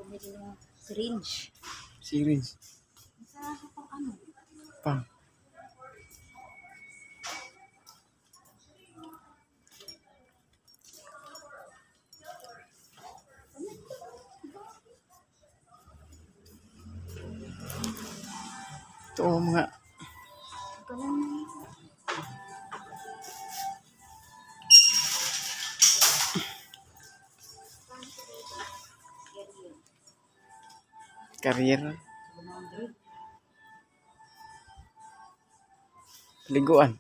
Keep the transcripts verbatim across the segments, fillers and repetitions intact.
bumili ng syringe. Syringe? Sa pang ano? Pang? Ito mga Carrier. Liguan.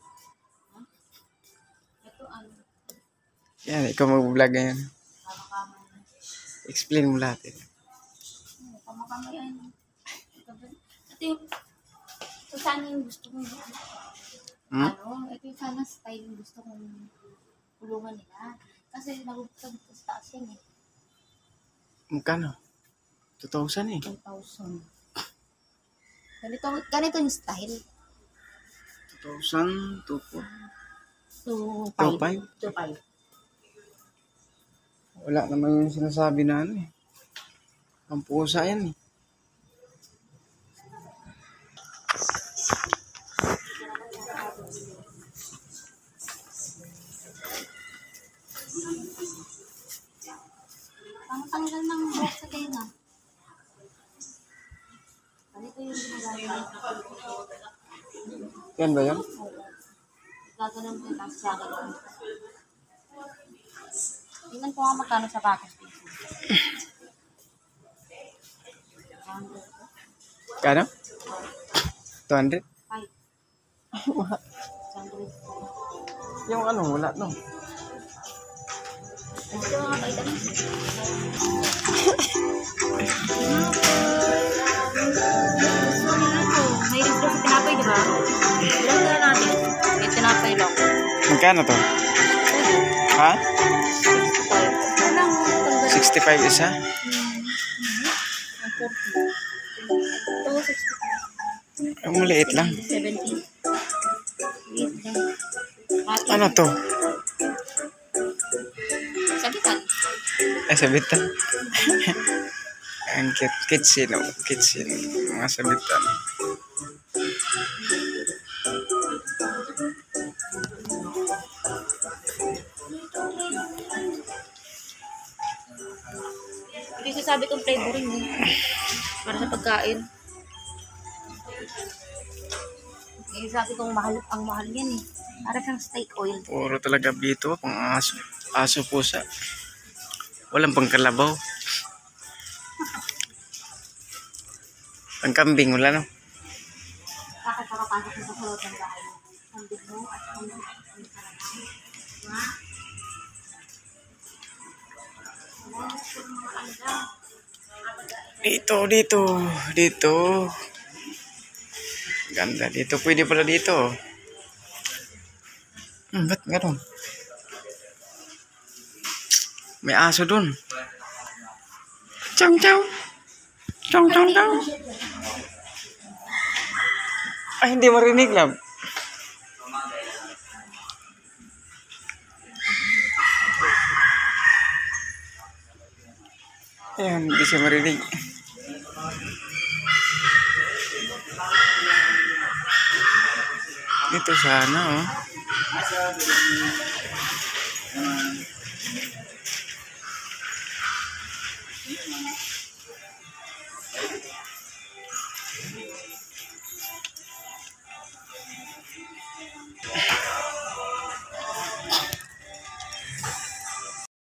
Ito ano? Yan, ikaw mag-vlog ngayon. Explain mo lahat. Eh. Kama-kama yan. Ito yung, ito sana yung gusto kong, Hmm? ano, ito yung sana style yung gusto kong kulungan nila. Kasi nagugtag sa taas yan eh. Magkano? two thousand eh. two thousand. Ganito, ganito yung style. two thousand, two thousand two five. two five. Wala naman yung sinasabi na ano eh. Ang pusa yan eh. Ang tanggal ng buhok sa tenga. Ganito yung ginagamit. Yan ba yan? Gaganon ko yung tapos gaganon. Tingnan ko nga magkano sa package dito. Kano? two hundred? Five. Yung ano, wala no. Ito nga pa ito. May rin sa tinapay, di ba? Ilan na natin? May tinapay lang. Magkano to? Ha? Walang tanggal. sixty-five isa? forty. Ito, sixty-five. Ang maliit lang. seventy. Liit lang. Ano to? Sabitan. Ay, sabitan. Ang kit kitchen, oh. Kitchen. Mga sabitan. Hindi sasabi kong flavoring eh. Para sa pagkain. Eh, sabi kong mahal, ang mahal yan eh. Para siyang steak oil. Puro talaga bito. Pang aso. Aso pusa. Walang pangkalabaw. Ang kambing, wala no? Bakit nakapasok mo sa kulot ng bahay? Ang bigno at ang Dito, dito, dito. Ganda dito. Pwede pala dito. Hmm, ba't gano'n? May aso dun. Chow, chow. Chow, chow, chow. Ay, hindi marinig lang. Ayan, hindi siya marinig. Dito sana, oh.